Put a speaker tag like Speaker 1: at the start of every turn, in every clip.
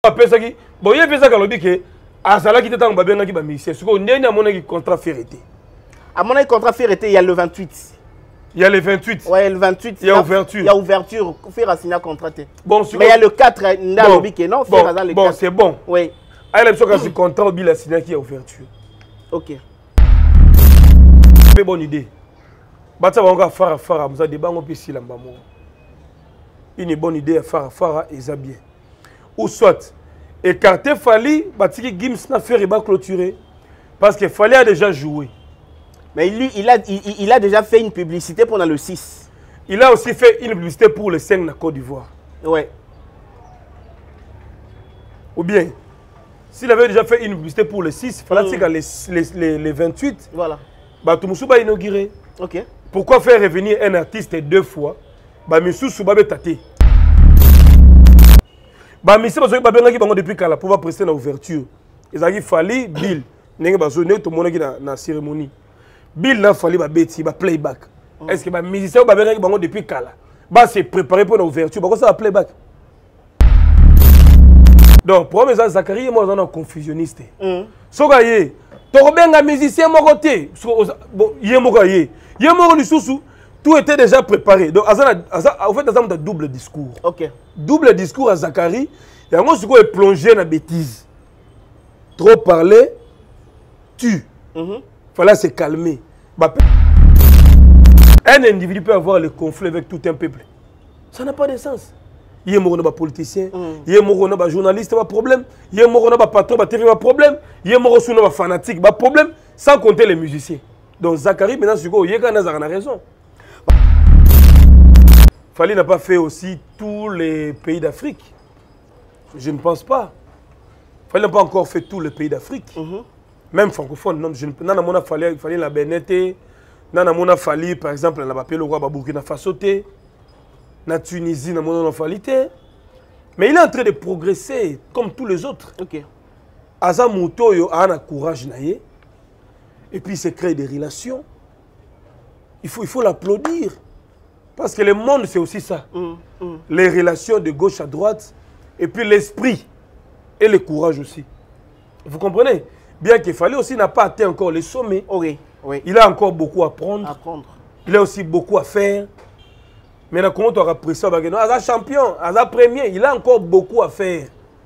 Speaker 1: pesaki bon il pesaka lobi que azala qui t'entend babenga qui ba musicien ce qu'on ndeni amona qui contrat ferreté
Speaker 2: à mon contrat ferreté il y a le 28
Speaker 1: il y a le 28
Speaker 2: ouais le 28
Speaker 1: il y a ouverture
Speaker 2: il y a ouverture faire signer contrat
Speaker 1: bon
Speaker 2: mais il y a le 4 nda lobi que non faire dans le 4
Speaker 1: bon c'est bon
Speaker 2: oui
Speaker 1: elle aime ça quand c'est contrat au bila signer qui a ouverture
Speaker 2: OK
Speaker 1: mais bonne idée bata bango fara musa de bango pesi lamba mo une bonne idée à fara et ça bien ou soit écarter Fally batiki Gims na faire ba clôturer parce que Fally a déjà joué
Speaker 2: mais lui il a déjà fait une publicité pendant le 6
Speaker 1: il a aussi fait une publicité pour le 5 na Côte d'Ivoire
Speaker 2: ouais
Speaker 1: ou bien s'il avait déjà fait une publicité pour le 6 fallait les 28
Speaker 2: voilà
Speaker 1: Batumusu ba inauguré
Speaker 2: OK
Speaker 1: pourquoi faire revenir un artiste deux fois ba misusu ba betate ba misi bazo ba benga ki bango depuis kala pour prester na ouverture ezaki Fally Bill ndenge bazo ne to monaki na cérémonie Bill na Fally ba beti ba playback est-ce que ba musicien ba benga ki bango depuis kala ba se préparer pour la ouverture ba ko ça playback donc pour mes Zachary moi on est confusionniste soka ye to benga musicien moko te bon ye moko lisusu tout était déjà préparé. Donc, en fait, il y a un double discours.
Speaker 2: OK. Double
Speaker 1: discours à Zachary. Il y a un discours est plongé dans la bêtise. Trop parler, tue. Fallait se calmer. Un individu peut avoir le conflit avec tout un peuple. Ça n'a pas de sens. Il y a un politicien, il y a un journaliste, il y a un problème. Il y a un patron, il y a un problème. Il y a un fanatique, il y a un problème. Sans compter les musiciens. Donc, Zachary, maintenant, il y a raison. Fally n'a pas fait aussi tous les pays d'Afrique. Je ne pense pas. Fally n'a pas encore fait tous les pays d'Afrique. Même francophone. Non, je ne peux pas. Fally la Bénété. Nana Fally, par exemple, la Bapé, le roi Burkina Faso. La Tunisie, na Fally. Mais il est en train de progresser comme tous les autres.
Speaker 2: OK.
Speaker 1: Aza Mouto yo a un courage naïe. Et puis il se crée des relations. Il faut l'applaudir. Parce que le monde, c'est aussi ça. Les relations de gauche à droite, et puis l'esprit, et le courage aussi. Vous comprenez? Bien qu'il fallait aussi n'a pas atteint encore les sommets.
Speaker 2: Oui, oui.
Speaker 1: Il a encore beaucoup à prendre. Il a aussi beaucoup à faire. Maintenant, comment tu as appris ça? Il a champion, il a premier, il a encore beaucoup à faire.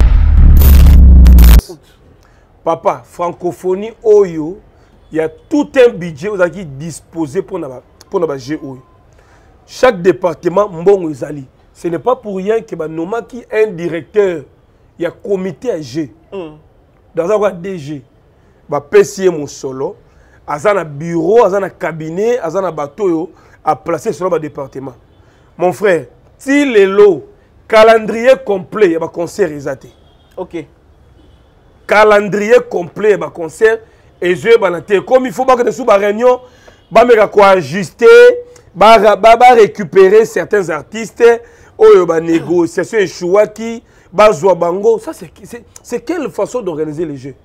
Speaker 1: Papa, francophonie, Oyo, il y a tout un budget qui est disposé pour nous jouer. Chaque département, mbongo ezali. Ce n'est pas pour rien que Noma qui est un directeur, il y a un comité à G. Dans un DG, PCA mon solo, un bureau, un cabinet, un bateau à placer sur le département. Mon frère, si les lots, calendrier complet, il y a un concert exaté.
Speaker 2: OK.
Speaker 1: Calendrier complet, il y a un concert et je vais comme il faut pas que nous soyons en réunion, il faut ajuster. Récupérer certains artistes, négociation échouaki, bango. Ça, c'est quelle façon d'organiser les jeux?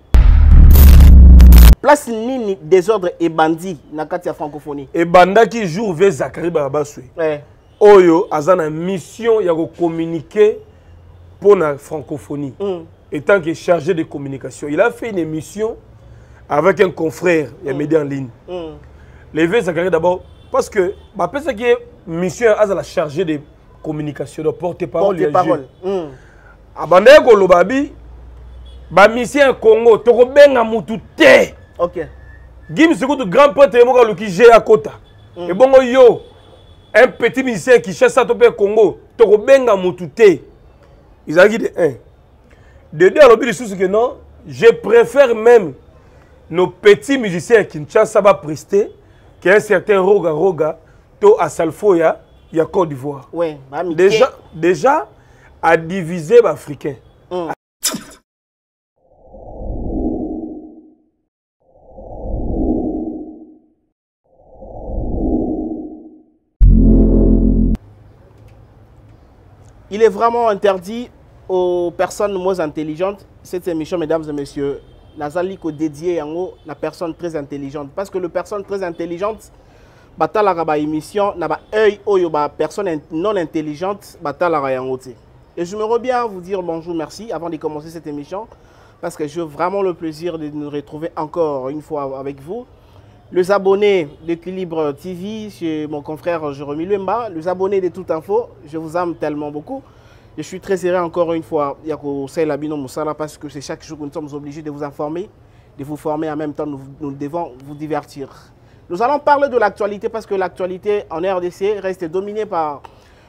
Speaker 2: Place nini désordre et bandit na kati ya francophonie.
Speaker 1: Et banda qui joue vers Zachary Barabaswe. Oyo azana mission ya communiquer pour la francophonie. Étant que chargé de communication, il a fait une émission avec un confrère, il y a médias en ligne. Les vers Zachary d'abord. Parce que, ce qui est mission à la chargée de communication, de porte-parole. Porte-parole. Abandé ko lobabi, ba mission Congo, toko benga mutu te.
Speaker 2: OK.
Speaker 1: Gims c'est grand prêtre moka luki j'ai à kota. Et bongo yo, un petit musicien qui cherche ça topé Congo, toko benga mutu te. Ils ont dit de 1. De 2 à l'objet de sous que non, je préfère même nos petits musiciens qui ne cherchent pas à prester. Qu'il y a un certain Roga, to à Salfoya, il y a Côte d'Ivoire.
Speaker 2: Oui,
Speaker 1: déjà, à diviser les Africains.
Speaker 2: Il est vraiment interdit aux personnes moins intelligentes, cette émission, mesdames et messieurs, Nazali ko dédié la personne très intelligente. Parce que la personne très intelligente, batala ba émission, na ba œil oyo ba personne non intelligente, batala yangote. Et je me reviens vous dire bonjour, merci, avant de commencer cette émission, parce que j'ai vraiment le plaisir de nous retrouver encore une fois avec vous. Les abonnés d'Équilibre TV, chez mon confrère Jérôme Luemba, les abonnés de Toute Info, je vous aime tellement beaucoup. Je suis très heureux encore une fois, parce que c'est chaque jour que nous sommes obligés de vous informer, de vous former, en même temps nous devons vous divertir. Nous allons parler de l'actualité parce que l'actualité en RDC reste dominée par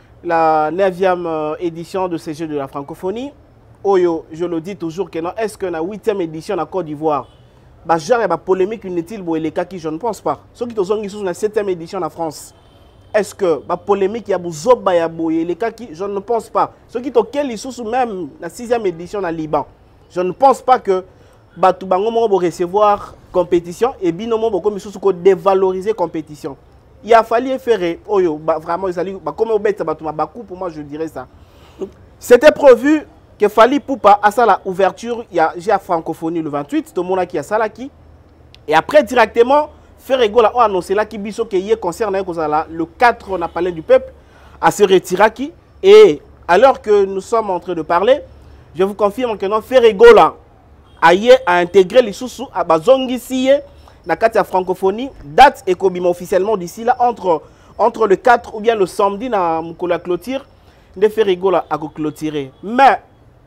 Speaker 2: la 9e édition de ces Jeux de la francophonie. Oyo, je le dis toujours que non, est-ce que la 8e édition en Côte d'Ivoire, genre il y a polémique inutile pour les cas qui je ne pense pas. Ceux qui sont dans la 7e édition en France, est-ce que la polémique il y a zoba ya boye les cas qui je ne pense pas. Ceux qui sont même la 6e édition en Liban, je ne pense pas que Batu bango mo recevoir compétition et binomo boko misusu ko dévaloriser compétition. Il a fallu faire oyo vraiment comme au bête Batu Mabakou pour moi je dirais ça. C'était prévu que Fally Poupa a ça la ouverture il y a francophonie le 28 tout le monde qui a ça là qui et après directement Ferrego a annoncé là qui biso que y concerne le 4 on a parlé du peuple à se retirer qui et alors que nous sommes en train de parler je vous confirme que non Ferrego là a intégré les sous à bazongi siye na kati francophonie date et kobima officiellement d'ici là entre le 4 ou bien le samedi na la clôture de Ferrego là à clôturer mais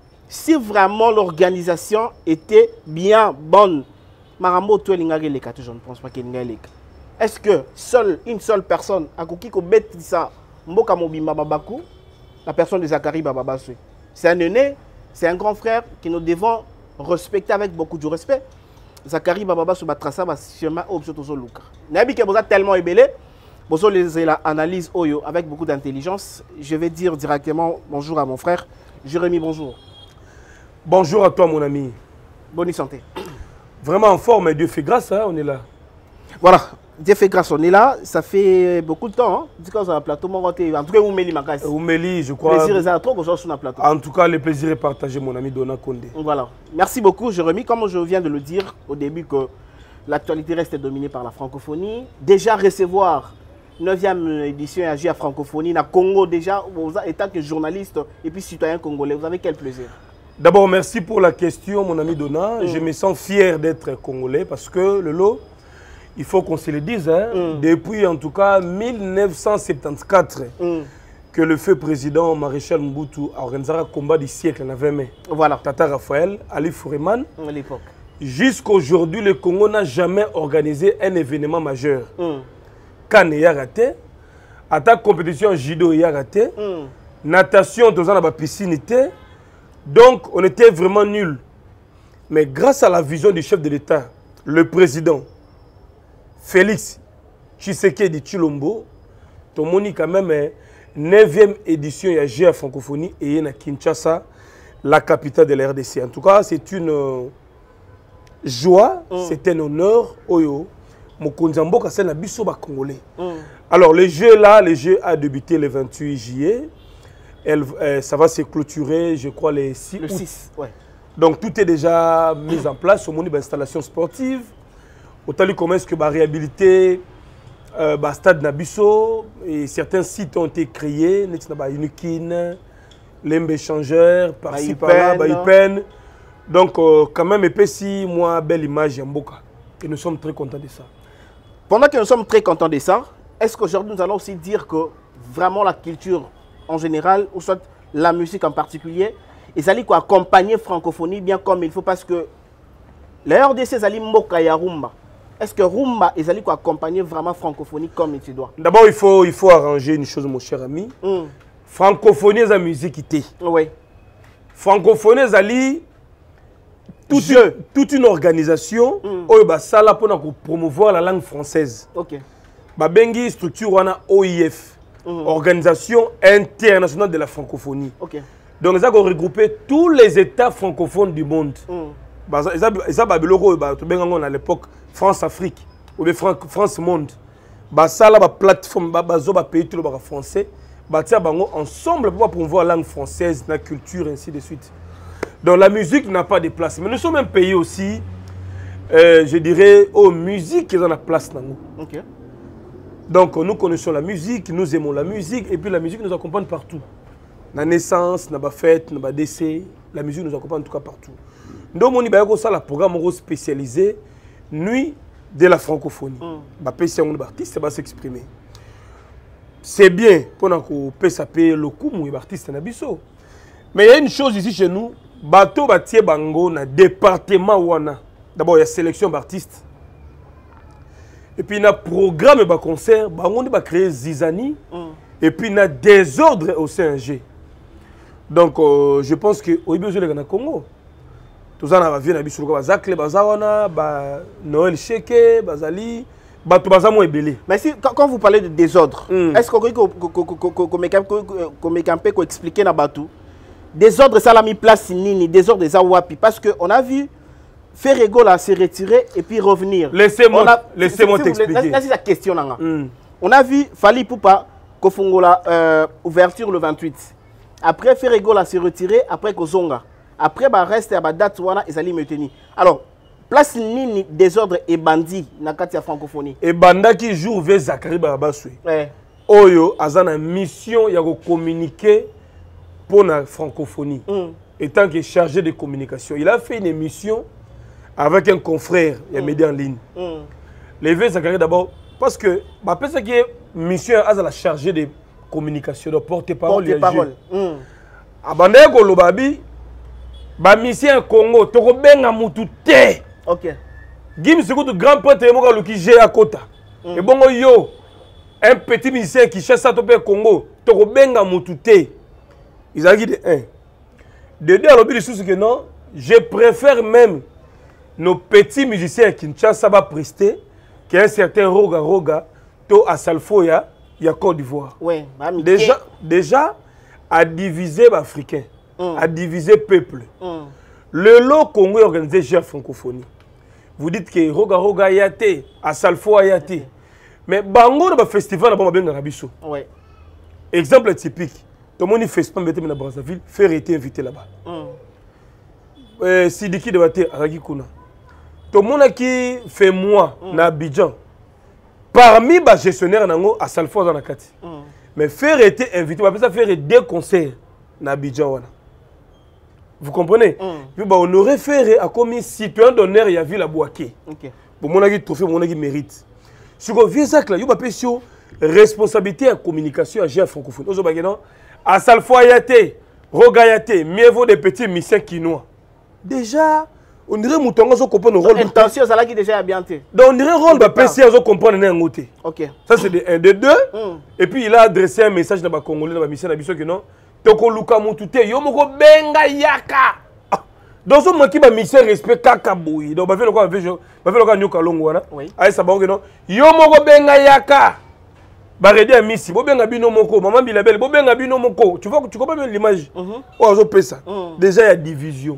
Speaker 2: si vraiment l'organisation était bien bonne Marambo to lingage les quatre je ne pense pas qu'il y ait les est-ce que une seule personne a koki ko bête ça mboka mobimba babaku la personne de Zachary Bababaswe c'est un aîné c'est un grand frère que nous devons respecter avec beaucoup de respect. Zachary Bababa sur Batrasa va chemin obsotozo Luka. Nabi que vous êtes tellement ébélé, vous les analyse Oyo avec beaucoup d'intelligence. Je vais dire directement bonjour à mon frère Jérémy. Bonjour.
Speaker 1: Bonjour à toi mon ami.
Speaker 2: Bonne santé.
Speaker 1: Vraiment en forme, Dieu fait grâce, hein, on est là.
Speaker 2: Voilà, Dieu fait grâce, on est là. Ça fait beaucoup de temps. Hein. Dis sur le plateau, en tout cas, Oumeli Makas.
Speaker 1: Oumeli, je crois.
Speaker 2: Plaisir trop que je sur le plateau.
Speaker 1: En tout cas, le plaisir est partagé, mon ami Dona Condé.
Speaker 2: Voilà. Merci beaucoup, Jérémy. Comme je viens de le dire au début, que l'actualité reste dominée par la francophonie. Déjà recevoir 9e édition AG à francophonie, na Congo, déjà, vous étant que journaliste et puis citoyen congolais, vous avez quel plaisir?
Speaker 1: D'abord, merci pour la question, mon ami Dona. Je me sens fier d'être congolais parce que le lot, il faut qu'on se le dise, hein, depuis en tout cas 1974, que le feu président Maréchal Mobutu a organisé un combat du siècle en 20 mai.
Speaker 2: Voilà.
Speaker 1: Tata Raphaël, Ali Fouriman.
Speaker 2: À l'époque.
Speaker 1: Jusqu'aujourd'hui, le Congo n'a jamais organisé un événement majeur. Cannes y a raté, attaque compétition judo y a raté, natation dans la piscine était. Donc, on était vraiment nuls. Mais grâce à la vision du chef de l'État, le président Félix Tshisekedi Tshilombo, tout le monde quand même 9e édition de la francophonie et à Kinshasa, la capitale de la RDC. En tout cas, c'est une joie, c'est un honneur. Oyo, Mokonzambo c'est la bisoba congolais. Alors, le jeu a débuté le 28 juillet. Ça va se clôturer, je crois, le 6 août.
Speaker 2: 6, ouais.
Speaker 1: Donc, tout est déjà mis en place au monde d'installation sportive. Autant comment est-ce que la réhabiliter stade Nabiso et certains sites ont été créés, Unikin, Lembe échangeur, par-ci par-là, Baïpen. Donc, quand même, si moi, belle image Mboka. Et nous sommes très contents de ça.
Speaker 2: Pendant que nous sommes très contents de ça, est-ce qu'aujourd'hui nous allons aussi dire que vraiment la culture en général, ou soit la musique en particulier, ils allaient accompagner francophonie bien comme il faut parce que la RDC allaient Mboka ya Rumba. Est-ce que Rumba, ils allaient accompagner vraiment francophonie comme il se doit? D'abord,
Speaker 1: il faut arranger une chose, mon cher ami. Francophonie, c'est la musique.
Speaker 2: Oui.
Speaker 1: Francophonie, c'est toute une organisation qui est pour promouvoir la langue française.
Speaker 2: Ok.
Speaker 1: Babengi structure wana OIF. Organisation internationale de la francophonie.
Speaker 2: Okay.
Speaker 1: Donc, ils ont regroupé tous les États francophones du monde. Ils ont à l'époque France-Afrique ou France-Monde. Ça, la plateforme, les pays français, ensemble pour promouvoir la langue française, la culture, ainsi de suite. Donc, la musique n'a pas de place. Mais nous sommes un pays aussi, je dirais, aux musiques qui ont la place dans nous.
Speaker 2: Okay.
Speaker 1: Donc nous connaissons la musique, nous aimons la musique et puis la musique nous accompagne partout. na naissance, na ba fête, na ba décès, la musique nous accompagne en tout cas partout. Donc on y a un programme spécialisé nuit de la francophonie. Ba PC on artiste va s'exprimer. C'est bien pour qu'on puisse payer le coup mon artiste na biso. Mais il y a une chose ici chez nous, bateau batie bango na département wana. D'abord il y a sélection d'artistes. Et puis il y a programme ba concert, bango va créer Zizani. Et puis il y a désordre au CNG. Donc je pense que au besoin de Congo. Tout ça na vie na biso ko bazakle bazawana, ba Noël Cheke, bazali, bato bazamo ebele.
Speaker 2: Mais si quand vous parlez de désordre, est-ce qu'on peut expliquer na bato désordre ça l'a mis place nini, désordre ça wapi parce que on a vu Ferrego là se retirer et puis revenir.
Speaker 1: Laissez-moi t'expliquer.
Speaker 2: Là c'est la question là. On a vu Fally Ipupa Kofungola ouverture le 28. Après Ferrego là se retirer après Kozonga. Après bah reste à date wana ezali maintenu. Alors place nini désordre et bandit na kati ya francophonie.
Speaker 1: Et banda qui joue vers Zachary Barabaswe. Oyo azana mission ya ko communiquer pour la francophonie. Étant que chargé de communication, il a fait une émission avec un confrère, il y a médias en ligne. Les vers Zachary d'abord parce que bah pense que mission azala chargé de communication, de porte-parole.
Speaker 2: Porte-parole.
Speaker 1: Abanda ko lobabi ba mission Congo toko benga mutu te.
Speaker 2: OK.
Speaker 1: Gim sekoto grand prêtre moka luki j'ai à kota. Et bongo yo un petit musicien qui cherche ça topé Congo toko benga mutu te. Ils ont dit de 1. De 2 alors ils disent que non, je préfère même nos petits musiciens qui Kinshasa va prester qu'un certain Roga to à Salfoya, il y a Côte d'Ivoire.
Speaker 2: Ouais,
Speaker 1: déjà à diviser l'Africain. À diviser peuple. Le lot Congo est organisé chez la francophonie. Vous dites que Roga yate, à Salfo yate. Mais bango dans le festival là-bas bien Arabiso.
Speaker 2: Ouais.
Speaker 1: Exemple typique. Tout le monde fait pas mettre dans Brazzaville, faire été invité là-bas. Sidiki de Baté Aragi Kuna. Tout le monde qui fait moi na Abidjan. Parmi les gestionnaires nango à Salfo dans la Kati. Mais faire été invité, on va faire 2 concerts na Abidjan wana. Vous comprenez? Puis bah, on aurait fait à comme citoyen d'honneur il y a vu la Boaké. Pour mon avis trophée, mon avis mérite. Si vous voyez ça là, il y a une responsabilité à communication à gérer francophone. Aujourd'hui, à Salfoa yate, Roga yate, mieux vaut des petits missions quinois. Déjà, on dirait moutonga so comprendre le rôle.
Speaker 2: Intention ça là qui déjà bien té.
Speaker 1: Donc on dirait rôle de PC so comprendre un côté.
Speaker 2: OK.
Speaker 1: Ça c'est de 1 de 2. Et puis il a adressé un message dans ba congolais dans ba mission na biso que non. Toko luka mutu te yo moko benga yaka. Donc ce qui ba mission respect kaka boui. Donc ba fait le quoi ba fait le quoi nyoka longo wana. Ai ça ba que non. Yo moko benga yaka. Ba redi a misi bo benga bino moko maman bilabel bo benga bino moko. Tu vois tu comprends bien l'image. Oh zo pesa. Déjà il y a division.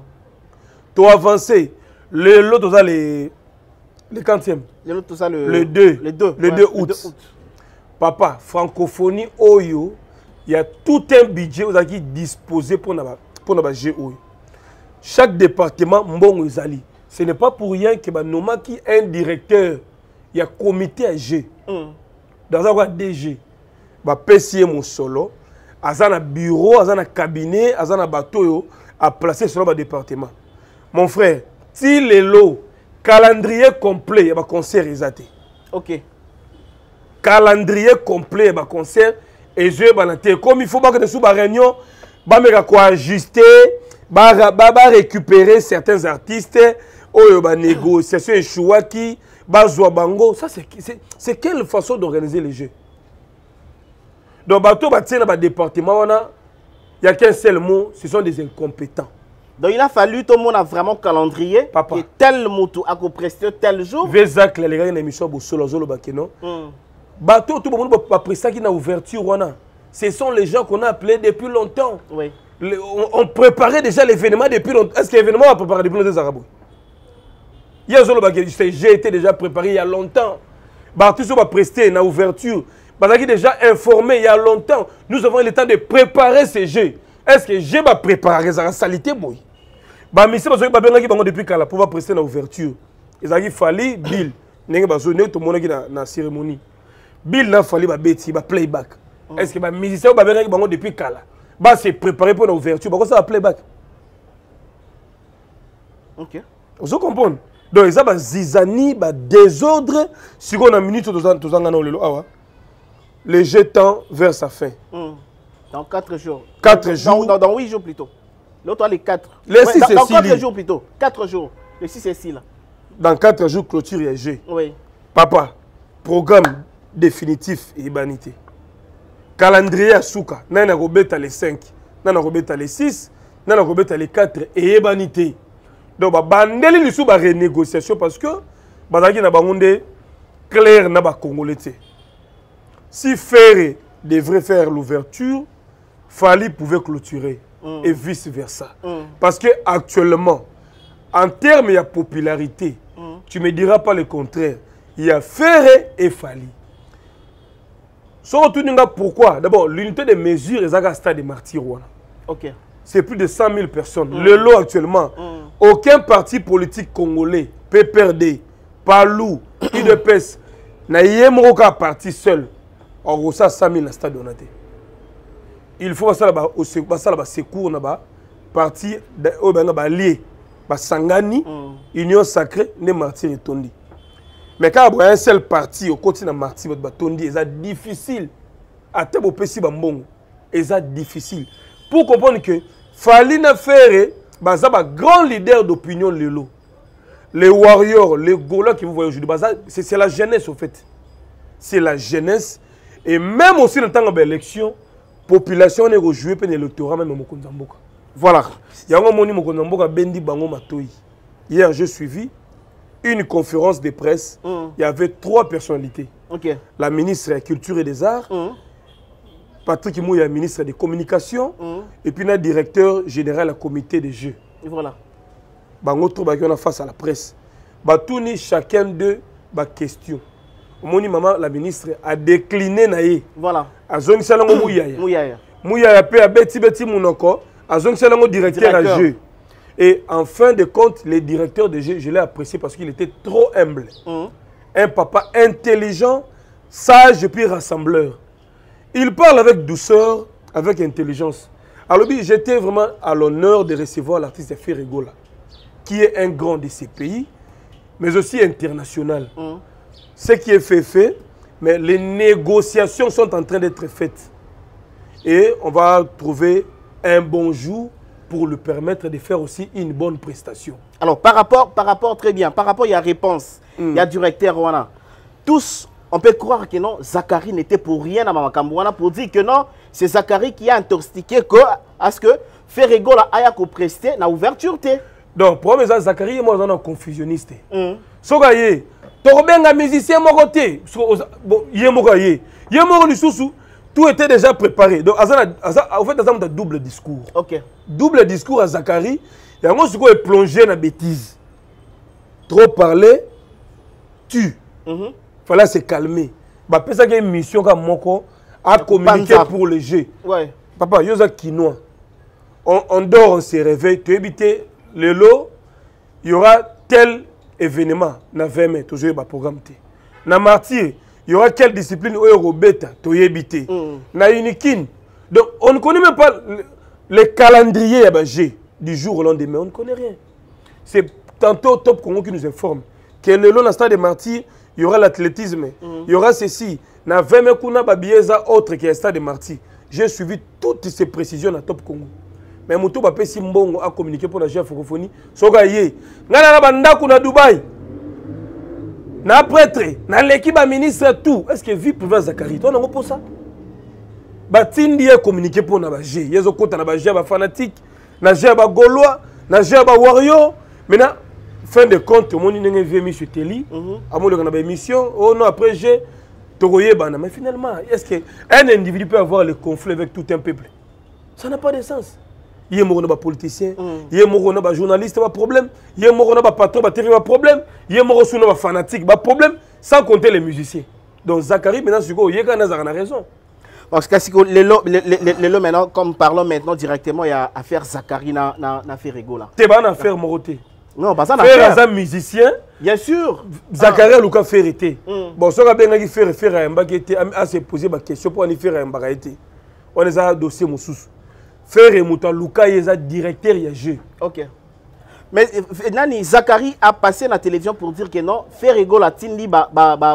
Speaker 1: Tu avances le l'autre ça les 40e.
Speaker 2: Le l'autre ça
Speaker 1: le 2 août. Papa francophonie oyo il y a tout un budget qui est disposé pour la GO. Chaque département, mbongo ezali. Ce n'est pas pour rien que Noma qui est un directeur, il y a un comité à G. Dans un DG, PCM mon solo, un bureau, un cabinet, un bateau à placer sur le département. Mon frère, si les lots, calendrier complet, il y a un concert exaté.
Speaker 2: OK.
Speaker 1: Calendrier complet, il y a un concert. Et je banate comme il faut pas que de sous la réunion ba meka ko ajuster ba récupérer certains artistes oyo ba négociation échoua qui ba zwa bango ça c'est quelle façon d'organiser les jeux. Donc bateau ba tient dans département wana il y a qu'un seul mot, ce sont des incompétents.
Speaker 2: Donc il a fallu tout le monde a vraiment calendrier.
Speaker 1: Papa.
Speaker 2: Et tel moto a prester tel jour.
Speaker 1: Vezac les gars une émission bo solo zolo bakeno. Bateau, tout le monde va presser qui n'a ouverture. Ce sont les gens qu'on a appelés depuis longtemps.
Speaker 2: Oui.
Speaker 1: On préparait déjà l'événement depuis longtemps. Est-ce que l'événement a préparé depuis longtemps Arabes? Il y a j'ai été déjà préparé il y a longtemps. Bateau, on va prester une ouverture. Bateau, déjà informé il y a longtemps. Nous avons le temps de préparer ces jeux. Est-ce que j'ai préparé ça en salité? Boy. Monsieur, depuis quand pour prester une ouverture. Il a fallu Bill. Tout le monde qui a une cérémonie. Bill n'a fallu ba beti ba playback. Est-ce que ba musicien ba benga bango depuis kala. bah c'est préparé pour l'ouverture bah ça va playback.
Speaker 2: OK.
Speaker 1: Vous comprenez? Donc ça va zizani bah désordre si on a minute tous en lelo ah les jetons vers sa fin.
Speaker 2: Dans 4 jours.
Speaker 1: 4 jours.
Speaker 2: Dans 8 jours plutôt. L'autre les 4.
Speaker 1: Les 6
Speaker 2: dans 4 jours plutôt. 4 jours. Le 6 et 6 là.
Speaker 1: Dans 4 jours clôture et G.
Speaker 2: Oui.
Speaker 1: Papa, programme définitif et humanité. Calendrier à Souka, nana robeta les 5, nana robeta les 6, nana robeta les 4 et humanité. Donc, bandeli lisou ba renégociation parce que bazaki na bangonde clair na ba congolais. Si Ferré devrait faire l'ouverture, Fali pouvait clôturer et vice versa. Parce que actuellement, en termes de popularité, tu me diras pas le contraire. Il y a Ferré et Fali. Pourquoi? D'abord, l'unité de mesure est à stade de martyrs.
Speaker 2: Ok.
Speaker 1: C'est plus de 100 000 personnes. Le lot actuellement, aucun parti politique congolais, PPRD, Palou, IDPS, n'a pas parti seul. On reçoit 100 000 dans le stade. Il faut que secours parti lié, Sangani, Union sacrée, les martyrs et Tondi. Mais quand il y a un seul parti au côté de martyr Tondi, c'est difficile. À tel moment bambongo, c'est difficile. Pour comprendre que Falina Ferré, c'est un grand leader d'opinion lelo. Les warriors, les Gaulois qui vous voyez aujourd'hui, c'est la jeunesse au fait. C'est la jeunesse. Et même aussi dans le temps de l'élection, la population est rejouée pour l'électorat même au Mokonzamboka. Voilà. Il y a un moment où Mokonzamboka bendi bango matoi. Hier, j'ai suivi une conférence de presse. Il y avait 3 personnalités.
Speaker 2: Okay.
Speaker 1: La ministre de la Culture et des Arts, Patrick Mouya, ministre des Communications, et puis le directeur général du comité des Jeux.
Speaker 2: Et voilà.
Speaker 1: Bango trouve qu'on a face à la presse. Batouni chacun d'eux ba question. Moni maman la ministre a décliné naïe.
Speaker 2: Voilà.
Speaker 1: Azong salongo Mouyaya.
Speaker 2: Mouyaya.
Speaker 1: Mouyaya pe a beti munoko. Azong salongo directeur à jeu. Et en fin de compte, le directeur de jeu, je l'ai apprécié parce qu'il était trop humble. Un papa intelligent, sage et puis rassembleur. Il parle avec douceur, avec intelligence. Alors j'étais vraiment à l'honneur de recevoir l'artiste Ferré-Gola, qui est un grand de ces pays, mais aussi international. Ce qui est fait, mais les négociations sont en train d'être faites. Et on va trouver un bon jour pour lui permettre de faire aussi une bonne prestation. Alors,
Speaker 2: par rapport, très bien, par rapport, il y a réponse, il y a directeur Rwanda. Tous, on peut croire que non, Zachary n'était pour rien à Mamakambouana pour dire que non, c'est Zachary qui a intoxiqué à ce que Ferré-Gola aya ko presté na ouverture.
Speaker 1: Donc, pour moi, Zachary et moi, on est confusionniste. Sogaye, Torbenga musicien mokoté, tout était déjà préparé. Donc, en fait, il y a un double discours.
Speaker 2: Ok.
Speaker 1: Double discours à Zachary. Et en gros, est plongé dans la bêtise. Trop parler, tue. Fallait se calmer. Bah, ça qu'il y a une mission comme Moko à communiquer pour le jeu.
Speaker 2: Ouais.
Speaker 1: Papa, yoza quinoa. On dort, on se réveille. Tu éviter le lot, il y aura tel événement. Na 20 mai, toujours un programme. Na martyr, il y aura quelle discipline au Robeta, tu éviter. Na unikin. Donc, on ne connaît même pas le calendrier du jour au lendemain. On ne connaît rien. C'est tantôt Top Congo qui nous informe que le long de stade des martyrs, il y aura l'athlétisme, il y aura ceci. Na 20 mai, kuna babieza autre qui est stade des martyrs. J'ai suivi toutes ces précisions dans Top Congo. Mais Moutou Bapé Simbongo a communiqué pour la francophonie. Sogaye, Nana Bandakou na Dubaï. Na prêtre, na l'équipe ministre tout. Est-ce que vie privée Zachary, toi non pour ça? Batindi a communiqué pour na bagé. Yezo kota na bagé ba fanatique, na gé ba gaulois, na gé ba warrior. Maintenant, fin de compte, mon n'engé vu monsieur Teli, à mon na ba émission. Oh non après j'ai Togoye bana. Mais finalement, est-ce que un individu peut avoir le conflit avec tout un peuple? Ça n'a pas de sens. Il y a un politicien, il y a un journaliste, il y a un problème, il y a un patron, il y a un problème, il y a un fanatique, il y a un problème, sans compter les musiciens. Donc Zachary, maintenant, il y a raison.
Speaker 2: Parce que les lots maintenant, comme parlons maintenant directement, il y a affaire Zachary na Ferré-Gola.
Speaker 1: Tu vas en affaire Moroté.
Speaker 2: Non, pas ça.
Speaker 1: Faire un musicien.
Speaker 2: Bien sûr.
Speaker 1: Zachary a Lucas Ferré. Bon, ça va bien faire un baguette, à se poser ma question pour en faire un baguette. On les a dossier mon sous. Frère Mouta Luka est directeur de jeu.
Speaker 2: Ok. Mais Nani Zakari a passé la télévision pour dire que non, Ferrego la tindi ba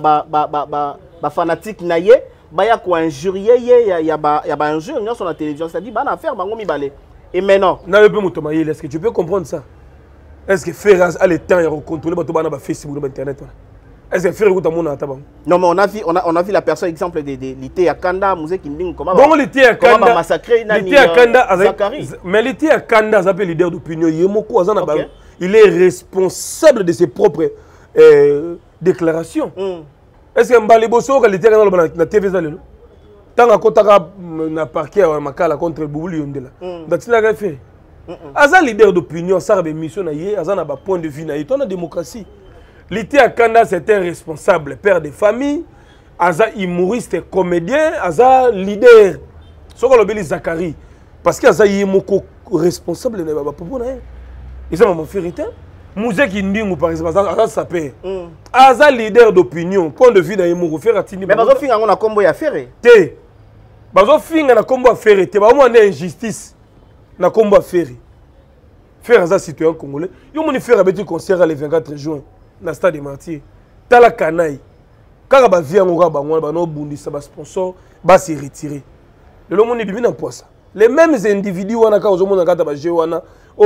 Speaker 2: fanatique naïe, ba ya quoi injurier ya ba injure sur la télévision, ça dit ba na faire bango mi balé. Et maintenant,
Speaker 1: n'a pas Mouta Maïe, est-ce que tu peux comprendre ça? Est-ce que Ferraz a le temps de contrôler bato bana ba Facebook ba internet? Est-ce que Ferrego ta mona tabam?
Speaker 2: Non mais on a vu la personne exemple de Lité Akanda, Mouzé Kinding comment
Speaker 1: bon Lité Akanda
Speaker 2: comment massacrer Nani
Speaker 1: Zakari. Mais Lité Akanda s'appelle leader d'opinion, Yemoko azana ba. Il est responsable de ses propres déclarations. Est-ce que Mbali Bosso, quand il était dans la TV, tant à côté de parquet à Makala contre le Boubouli Yondela, il a fait. Aza leader d'opinion, ça a une mission, Aza n'a pas point de vue, il y a une démocratie. L'été à Kanda, c'est un responsable, père de famille, Aza humoriste, comédien, Aza leader. Ce qu'on appelle Zakari. Parce qu'Aza Yemoko responsable, il n'y a pas de et ça m'a fait rire. Mouzé qui dit, par exemple, ça s'appelle. Aza leader d'opinion, point de vue dans les mots, faire atteindre.
Speaker 2: Mais bazo finga on a combo ya ferré.
Speaker 1: Té. Bazo finga na combo à ferré. Té ba mo na injustice na combo à ferré. Faire ça citoyen congolais. Yo moni faire abeti concert le 24 juin na stade des Martyrs. Tala Kanaï. Kaka ba via ngora ba ngona ba no bundisa ba sponsor ba se retirer. Le moni bibi na poisa. Les mêmes individus wana ka ozomona kata ba jeu wana.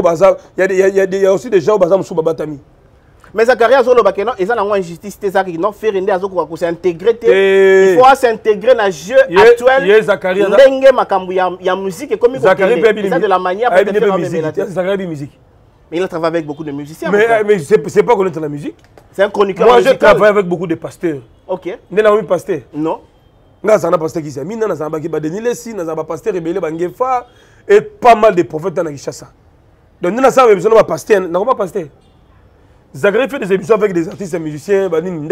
Speaker 1: Il y a aussi des gens qui sont batami.
Speaker 2: Mais Zakari a zolo bakeno et ça na injustice te ça qui non faire render azoko ko s'intégrer il faut s'intégrer dans le jeu actuel.
Speaker 1: Zakari
Speaker 2: ndenge makambu ya musique comme
Speaker 1: Zakari
Speaker 2: ça de la manière
Speaker 1: de faire Zakari musique.
Speaker 2: Mais il a travaillé avec beaucoup de musiciens.
Speaker 1: Mais c'est pas connaître la musique.
Speaker 2: C'est un chroniqueur.
Speaker 1: Moi je travaille avec beaucoup de pasteurs.
Speaker 2: OK.
Speaker 1: N'est pas un pasteur.
Speaker 2: Non.
Speaker 1: Nga zana pasteur qui s'est mis na zamba ki ba denile si na zamba pasteur rebelle bangefa et pas mal de prophètes dans Kinshasa. Donc, nous avons besoin de pasteur. Nous n'avons pas pasteur. Zakari fait des émissions avec des artistes et musiciens.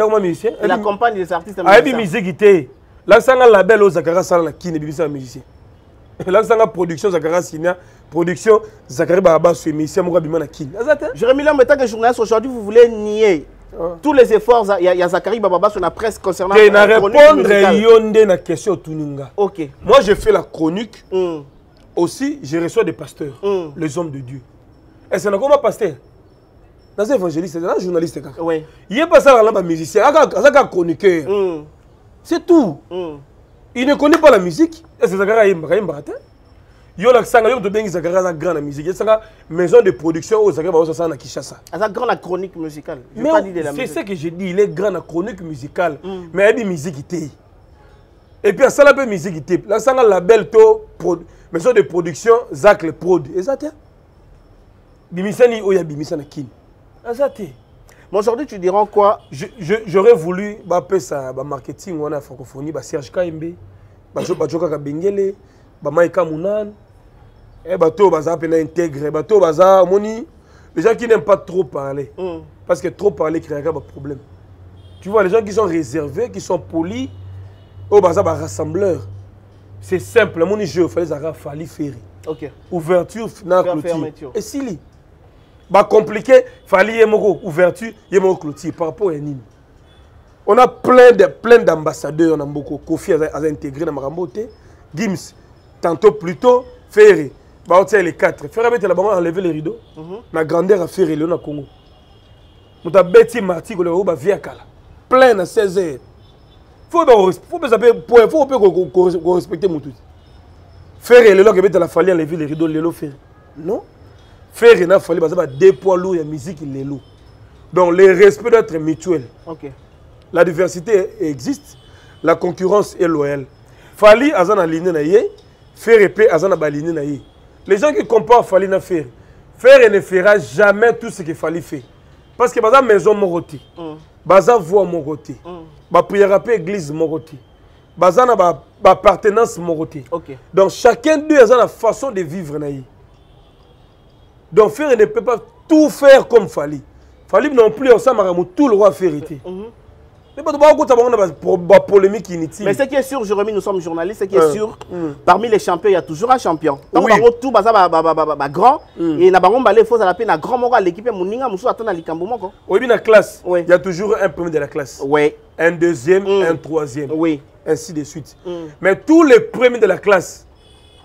Speaker 2: Il accompagne des artistes et
Speaker 1: musiciens. Il y a des musiques. Là, il y a un label au Zakari Sala qui est un musicien. Là, il y a une production Zakari Sina. Production Zakari Baba sur musicien.
Speaker 2: Jérémy Lam, en tant que journaliste, aujourd'hui, vous voulez nier tous les efforts. Il y a Zakari Baba sur la presse concernant
Speaker 1: la chronique musicale. La question Tuninga.
Speaker 2: Ok.
Speaker 1: Moi, je fais la chronique. Aussi, je reçois des pasteurs, les hommes de Dieu. Et c'est un pasteur. Dans un évangéliste, c'est un journaliste.
Speaker 2: Oui.
Speaker 1: Il n'est pas ça, un musicien, un chroniqueur. C'est tout. Il ne connaît pas la musique. Et c'est Zakara Yimbarate. Il y a une grande musique. Il y a une maison de production au Zakara à Kinshasa.
Speaker 2: C'est une grande chronique musicale.
Speaker 1: Mais c'est ce que je dis, il est grand la chronique musicale. Mais il y a des musiques. Et puis, il y a une musique. Là, il y a un label maison de production, Zach le Prod. Et ça, Bimisani Oya Bimisana Kin.
Speaker 2: Mais aujourd'hui, tu diras quoi?
Speaker 1: J'aurais voulu faire ça, marketing ou en francophonie, Serge Kaimbe, Bajoka Bengele, Maïka Mounan, et Bato Baza intégré, Bato Baza Moni. Les gens qui n'aiment pas trop parler. Parce que trop parler crée un problème. Tu vois, les gens qui sont réservés, qui sont polis, au Baza rassembleur. C'est simple, mon jeu, il fallait faire.
Speaker 2: Ok.
Speaker 1: Ouverture, clôture. Et si bah compliqué, il fallait ouverture, clôture par rapport à Nîmes. On a plein d'ambassadeurs, on a beaucoup. Kofi a intégré dans Marambote, Gims, tantôt plus tôt, Ferré. Bah on les 4. Ferré a enlevé les rideaux. La grandeur à Ferré, le Congo. On a Betty Marty, on a via Kala. Plein à 16 heures. Faut respecter mon tout. Faire les lois que la fallu enlever les rideaux les lots faire. Non. Faire il a fallu des poids lourds et musique les lots. Donc le respect doit être mutuel.
Speaker 2: OK.
Speaker 1: La diversité existe, la concurrence est loyale. Fali azana ligne na yé, faire épée azana baline na yé. Les gens qui comparent Fali na faire ne fera jamais tout ce qu'il fallait faire. Parce que baza maison moroti. Baza voix moroti. Ba prière à église moroti. Bazana ba appartenance moroti.
Speaker 2: OK.
Speaker 1: Donc chacun d'eux a la façon de vivre naï. Donc faire ne peut pas tout faire comme Fali. Fali non plus ensemble tout le roi faire été. Mais pas polémique inutile.
Speaker 2: Mais ce qui est sûr, Jérémy, nous sommes journalistes, ce qui est sûr, parmi les champions, il y a toujours un champion. Donc, tout grand, et il y a la peine, grand mot à l'équipe,
Speaker 1: oui, la classe, il y a toujours un premier de la classe.
Speaker 2: Oui.
Speaker 1: Un deuxième, un troisième.
Speaker 2: Oui.
Speaker 1: Ainsi de suite. Mais tous les premiers de la classe,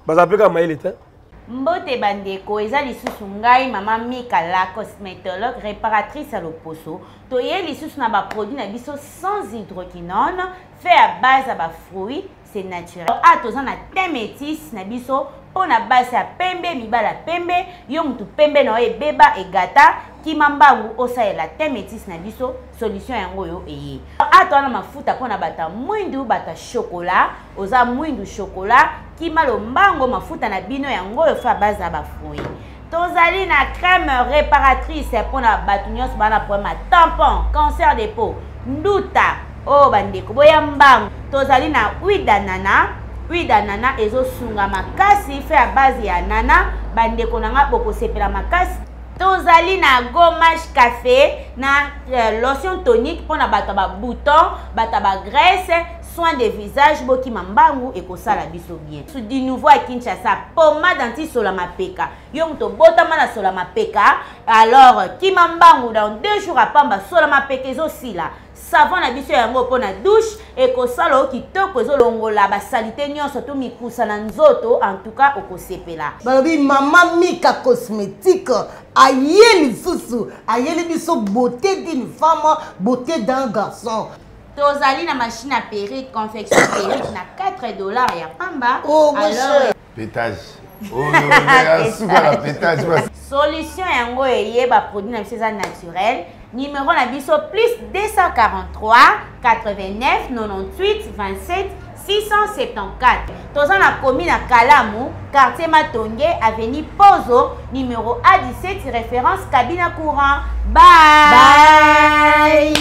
Speaker 1: bazapeka maïle te.
Speaker 3: Mbote bandeko eza lisusu ngai mama Mika la cosmétologue réparatrice à l'Oposo. Toye lisusu na ba produit na biso sans hydroquinone fait à base à ba fruits, c'est naturel. Ah toza na thé métis na biso on a base à pembe mibala pembe yo mutu pembe na e beba e gata kimambangu osa la thé métis na biso solution yango yo eye. Ah toza na mafuta pona bata mwindu bata chocolat, oza mwindu chocolat kimalo mbango mafuta na bino yango yo fa base à ba fruits. Tozali na crème réparatrice pour na batu nyos bana problème tampon, cancer des peaux, nduta, oh bandeko boya mbango. Tozali na huile d'ananas ezo sunga makasi fait à base ya nana bandeko nanga boko sepela makasi. Tozali na gommage café na lotion tonique pour na bata ba bouton, bata ba graisse, soin de visage boki mambangu et kosala biso bien. Sous du nouveau à Kinshasa, pommade anti solama peka. Yong to botama na solama peka. Alors kimambangu dans 2 jours à pamba solama peka ezo sila. Savon na biso yango pona douche et kosala kitoko ezo longola ba salité nyonso to mikusa na nzoto en tout cas okosepela.
Speaker 4: Balobi Mama Mika cosmétique ayeli susu ayeli biso beauté d'une femme, beauté d'un garçon.
Speaker 3: Tozali na machine à perruque, confection perruque na $4 ya pamba.
Speaker 4: Oh, alors
Speaker 5: pétage. Oh non, la pétage.
Speaker 3: Solution yango eye ba produit na biso naturel. Numéro na biso plus 243 89 98 27 674. Toza na commune à Kalamu, quartier Matonge, avenue Pozo, numéro A17, référence cabine courant. Bye.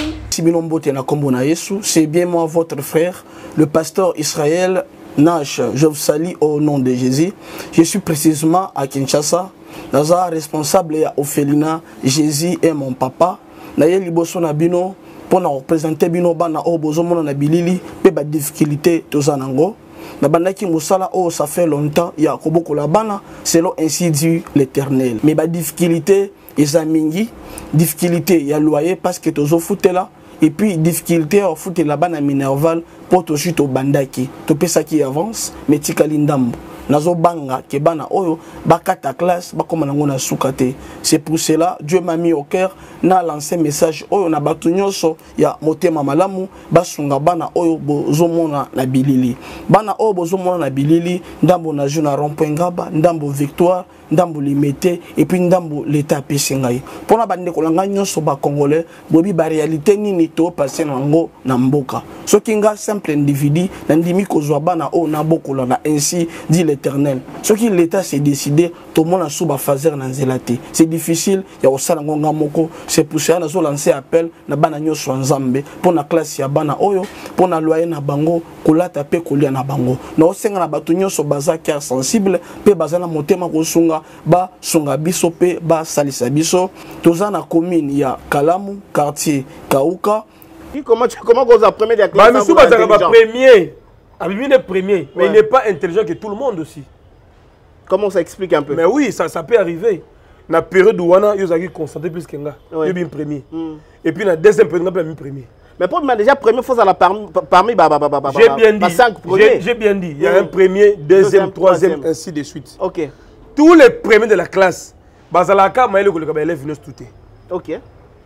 Speaker 6: C'est bien moi, votre frère, le pasteur Israël Nash. Je vous salue au nom de Jésus. Je suis précisément à Kinshasa. Naza responsable à Ophelina. Jésus est mon papa. Naye liboso na bino pour représenter bino bana o bozomona na bilili pe ba difficulté tozanango. Na bandaki musala oh ça fait longtemps ya kobokola bana selon ainsi dit l'Éternel. Mais ba difficulté ezamingi, difficulté ya loyer parce que tozo futela et puis difficulté au foot la bana minerval pour to suite au bandaki. To pesa qui avance mais tikali ndambo. Nazo banga ke bana oyo bakata classe bakoma nango na sukate. C'est pour cela Dieu m'a mis au cœur na lancé message oyo na batu nyonso ya motema malamu basunga bana oyo bozomona na bilili. Bana oyo bozomona na bilili ndambo na juna rond-point ngaba, ndambo victoire, ndambo limité et puis ndambo l'état pesingai. Pona bande kolanga nyonso ba congolais bobi ba réalité nini to passer nango na mboka. Soki nga simple individu ndimi kozwa bana oyo na bokola na ainsi dit l'Éternel. Ce qui l'État s'est décidé, tout le monde a souba fazer na nzelate. C'est difficile, il y a aussi ngonga moko. C'est pour ça que nous lancé appel na bana nyoso nzambe pour na classe ya bana oyo, pour na loyer na bango, kolata pe kolia na bango. Na osenga na batu nyoso baza cœur sensible, pe baza na motema kosunga ba sunga biso pe ba salisa biso. Toza na commune ya Kalamu, quartier Kauka.
Speaker 2: Comment vous apprenez des classes?
Speaker 1: Bah, premier. Abimine est premier, mais il n'est pas intelligent que tout le monde aussi.
Speaker 2: Comment ça explique un peu?
Speaker 1: Mais oui, ça peut arriver. Dans la période où on a concentré plus qu'un gars, il est bien premier. Et puis dans la deuxième période, il est bien premier.
Speaker 2: Mais pour moi, déjà, premier fois, parmi
Speaker 1: j'ai bien dit,
Speaker 2: 5 premiers.
Speaker 1: J'ai bien dit, il y a un premier, deuxième, troisième, ainsi de suite.
Speaker 2: Ok.
Speaker 1: Tous les premiers de la classe, Bazalaka, Maëlle, il est venu se touter.
Speaker 2: Ok.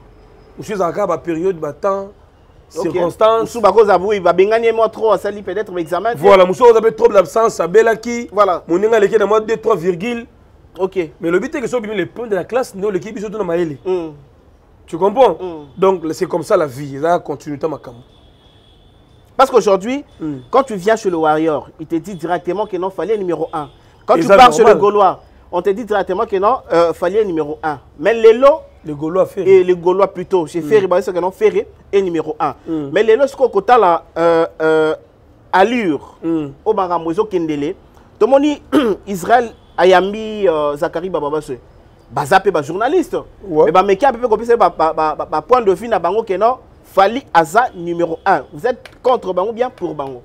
Speaker 1: Je suis en cas de période, de temps. Circonstances.
Speaker 2: Il va gagner moi trop à sali peut-être l'examen.
Speaker 1: Voilà, monsieur, vous avez trop d'absence à Belaki.
Speaker 2: Voilà.
Speaker 1: Mon ninga l'équipe de moi 2 3 virgule.
Speaker 2: OK.
Speaker 1: Mais le but est que ce soit les points de la classe, nous l'équipe surtout dans Maëlle. Tu comprends? Donc c'est comme ça la vie, ça continue ta makam.
Speaker 2: Parce qu'aujourd'hui, quand tu viens chez le Warrior, il te dit directement que non, fallait numéro 1. Quand tu pars chez le Gaulois, on te dit directement que non, fallait numéro 1. Mais les lots,
Speaker 1: les Gaulois Ferré.
Speaker 2: Et les Gaulois plutôt. Chez Ferré, c'est que non, Ferré est numéro 1. Mais les lots, ce qu'on a la allure, au Baramoiso Kendele, tout le monde dit Israël, Ayambi, Zachary Bababase. Bazapé, journaliste. Mais mais qui a peu copié point de vue na bango que non, Fali Aza numéro 1. Vous êtes contre Bango bien pour Bango?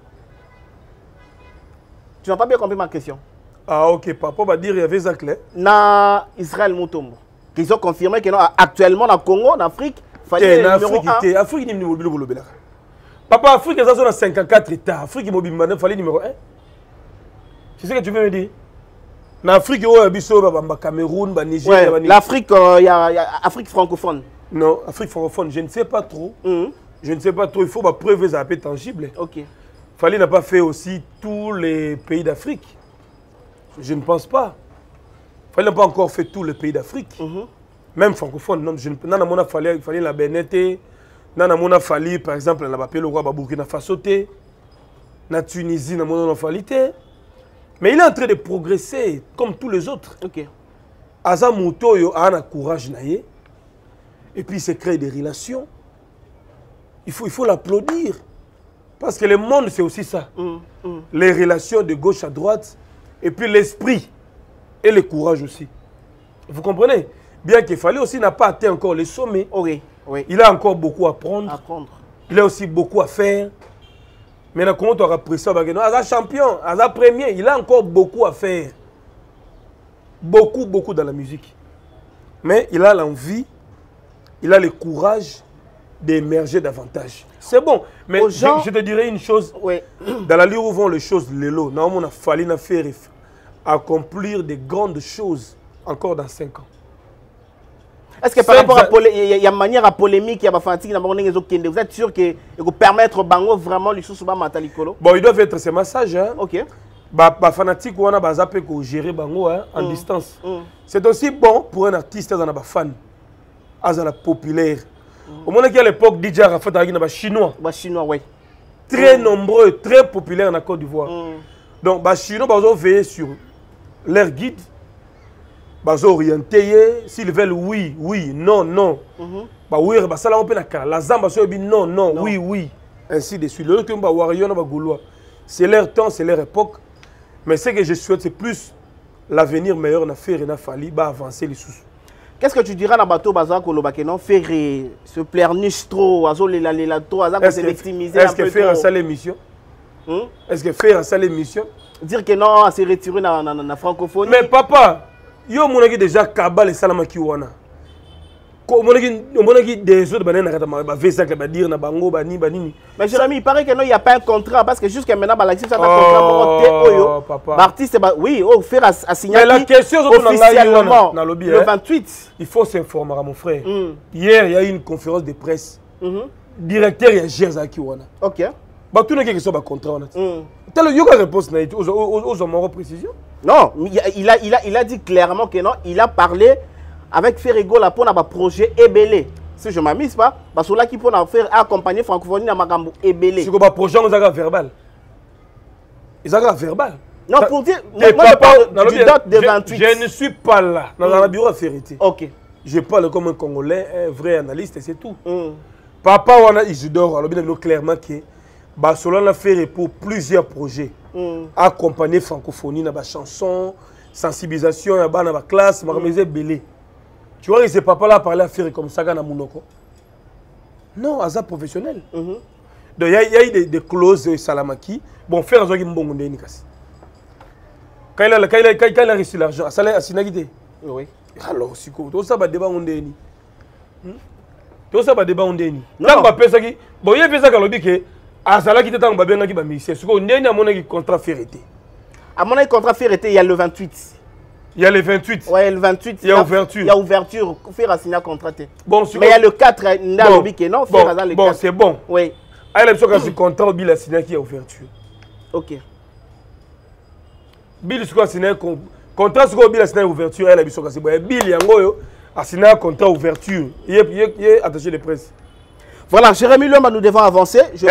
Speaker 2: Tu n'as pas bien compris ma question.
Speaker 1: Ah ok, papa va dire il y avait Zaclé.
Speaker 2: Na Israël Moutombo. Ils ont confirmé que non, actuellement dans le Congo, en Afrique, il fallait le numéro 1.
Speaker 1: Afrique, il y a Papa, Afrique, ça sont 54 États. Afrique, il fallait numéro 1. Tu sais ce que tu veux me dire? En Afrique, il y a Cameroun, Niger,
Speaker 2: ouais, l'Afrique, il y a Afrique francophone.
Speaker 1: Non, Afrique francophone, je ne sais pas trop. Je ne sais pas trop, il faut preuve ça peu tangible.
Speaker 2: Ok.
Speaker 1: Fali n'a pas fait aussi tous les pays d'Afrique. Je ne pense pas. Fali n'a pas encore fait tous les pays d'Afrique. Même francophone. Non, je ne fallait la Bénété. Nana Fali, par exemple, la le roi Burkina Faso. La Tunisie, n'a Fali. Mais il est en train de progresser comme tous les autres.
Speaker 2: Ok.
Speaker 1: Aza Mouto a un courage naïe. Et puis il se crée des relations. Il faut l'applaudir. Parce que le monde, c'est aussi ça. Les relations de gauche à droite. Et puis l'esprit. Et le courage aussi. Vous comprenez? Bien qu'il fallait aussi n'a pas atteint encore les sommets.
Speaker 2: Oui, oui.
Speaker 1: Il a encore beaucoup à apprendre. Il a aussi beaucoup à faire. Maintenant, comment tu auras pris ça? Il est champion, il est premier. Il a encore beaucoup à faire. Beaucoup, beaucoup dans la musique. Mais il a l'envie, il a le courage d'émerger davantage. C'est bon. Mais je te dirais une chose. Oui. Dans la lieu où vont les choses, l'élo, on a fallu faire accomplir de grandes choses encore dans 5 ans.
Speaker 2: Est-ce que par rapport à il y a une manière à polémique, il y a fanatique, vous êtes sûr que vous permettre Bango vraiment les choses matalikolo?
Speaker 1: Bon, ils doivent être ces massages. Hein.
Speaker 2: Ok.
Speaker 1: Fanatique on a bazapé ko gérer Bango hein, en distance. C'est aussi bon pour un artiste dans la fan, azala populaire. Au moment qu'à l'époque DJ Arafat avec les chinois.
Speaker 2: Chinois oui.
Speaker 1: Très nombreux, très populaires en Côte d'Ivoire. Donc les chinois bazo veiller sur leur guide. Bazo orienté, s'ils veulent oui, oui, non, non. Oui, ça on peut la zamba so non, non, oui, oui. Ainsi de suite. Le que ba wariyo na ba gaulois. C'est leur temps, c'est leur époque. Mais ce que je souhaite c'est plus l'avenir meilleur na faire et na fali ba avancer les sous.
Speaker 2: Qu'est-ce que tu diras na bateau bazar ko lobake non faire se pleurniche trop, azo la trop, azo se victimiser un peu.
Speaker 1: Est-ce que faire ça l'émission? Est-ce que faire ça l'émission?
Speaker 2: Dire que non, c'est retiré na francophonie.
Speaker 1: Mais papa, yo monaki déjà kabal et salama ki wana. Ko monaki des autres banana ba vesa que ba dire na bango ba nini.
Speaker 2: Mais Jérémy, il paraît que non, il y a pas un contrat parce que jusqu'à maintenant ba l'actif ça un contrat oyo. L'artiste oui, au faire à signer.
Speaker 1: Mais la question
Speaker 2: officiellement
Speaker 1: na lobby
Speaker 2: le 28.
Speaker 1: Il faut s'informer mon frère. Hier, il y a eu une conférence de presse. Directeur ya Gerza ki wana.
Speaker 2: OK.
Speaker 1: Ba tout quelque chose ba contrat wana. T'as le yoga réponse na aux hommes précision?
Speaker 2: Non, il a dit clairement que non, il a parlé avec Ferrigo là pour un projet Ebélé. Si je ne m'amuse pas, parce que là qui peut faire accompagner francophonie dans Magambo Ebélé.
Speaker 1: C'est quoi projet on a verbal. Ils ont verbal.
Speaker 2: Non, pour dire moi je parle du date de 28.
Speaker 1: Je ne suis pas là dans la bureau à vérité.
Speaker 2: OK.
Speaker 1: Je parle comme un Congolais, un vrai analyste et c'est tout. Papa on a Isidore alors bien clairement que Barcelone a fait pour plusieurs projets. Accompagner francophonie dans la chanson, sensibilisation dans la classe, marmézé belé. Tu vois, ce papa là parler à faire comme ça dans Mounoko. Non, à ça professionnel. Donc il y a eu des clauses Salamaki. Bon, faire un truc bon ndé nikasi. Quand il a reçu l'argent, ça l'a sinagité.
Speaker 2: Oui.
Speaker 1: Alors, si quoi, tout ça va débat ndé ni. Tout ça va débat ndé ni. Tant que pesa qui, bon, il y a pesa quand lobby que Azala qui était en babé qui ba ministère. Ce qu'on est à mon avis contrat ferreté.
Speaker 2: À mon avis contrat ferreté il y a le 28.
Speaker 1: Il y a le 28.
Speaker 2: Ouais, le 28.
Speaker 1: Il y a ouverture.
Speaker 2: Il y a ouverture. Faire signer un contrat.
Speaker 1: Bon,
Speaker 2: mais il y a le 4 n'a lobby que non, faire le 4.
Speaker 1: Bon, c'est bon.
Speaker 2: Oui.
Speaker 1: Ah, il y a le contrat au bill signé qui a ouverture.
Speaker 2: OK.
Speaker 1: Bill soit signé contrat sur bill signé ouverture, elle a biso kasi boy bill yango a signé un contrat ouverture. Il est attaché de presse.
Speaker 2: Voilà, Jérémy Lomba, nous devons avancer. Je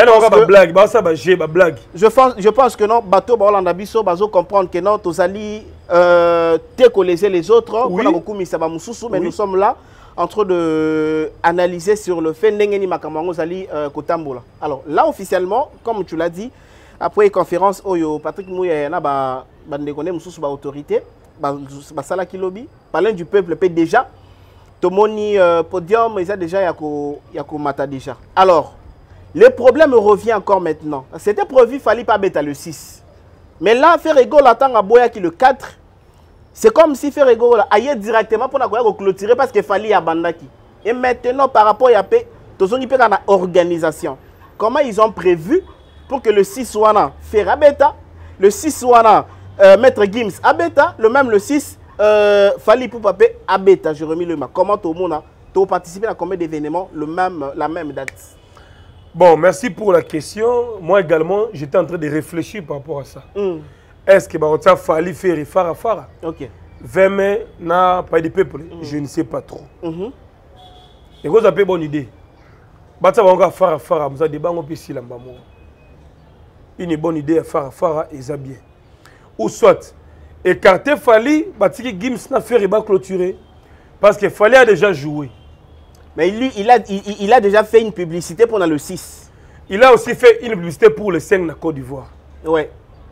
Speaker 2: pense que non, bateau Baolanda Bisso, bazo comprendre que non, tozali décoller les autres. Oui. Mais nous sommes là en train de analyser sur le fait n'engeni makamango zali kotambola. Alors là officiellement, comme tu l'as dit, après une conférence oyo Patrick Mouya na ba ndekone mususu ba autorité, ba sala kilobi, parlant du peuple peut déjà Tomoni podium, ils ont déjà yako mata déjà. Alors, le problème revient encore maintenant. C'était prévu, il fallait pas bêta le 6. Mais là, Ferrego l'attend à Boya qui le 4. C'est comme si Ferrego aille directement pour clôturer parce qu'il fallait à Bandaki. Et maintenant, par rapport à la organisation, comment ils ont prévu pour que le 6 soit là, Ferra bêta, le 6 soit là, Maître Gims Abeta, le même le 6, Fally Ipupa Abeta, Jérémy Lema. Comment tout le monde a participé à combien d'événements la même date?
Speaker 1: Bon, merci pour la question. Moi également, j'étais en train de réfléchir par rapport à ça. Est-ce que Barotia Fally faire Fara?
Speaker 2: Ok.
Speaker 1: 20 mai, n'a pas de peuple, je ne sais pas trop. Et vous avez une bonne idée. Bata va faire Fara, vous avez des bancs au pied une bonne idée à Fara et ça bien. Ou soit, écarter Fally, Batiki Gims n'a fait pas clôturer. Parce que Fally a déjà joué.
Speaker 2: Mais lui, il a déjà fait une publicité pendant le 6.
Speaker 1: Il a aussi fait une publicité pour le 5 de Côte d'Ivoire.
Speaker 2: Ouais.